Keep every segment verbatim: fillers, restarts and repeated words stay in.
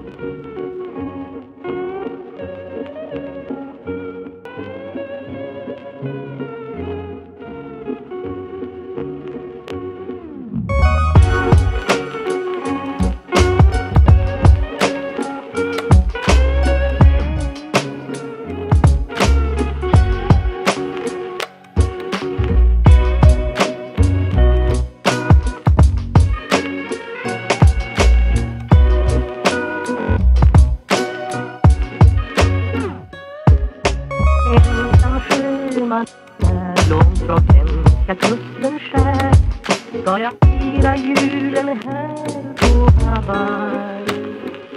Långt från hemska kusten skär ska jag fira julen här på Hawaii.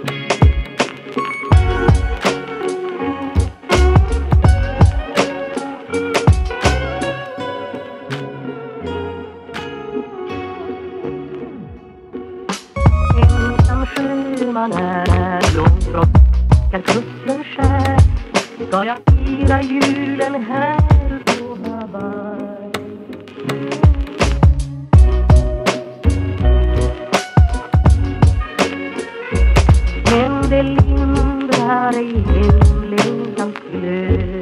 Ensam sjöman är långt från hemska kusten skär ska jag fira julen här på Hawaii. Men det lindrar ej hemlängtans glöd.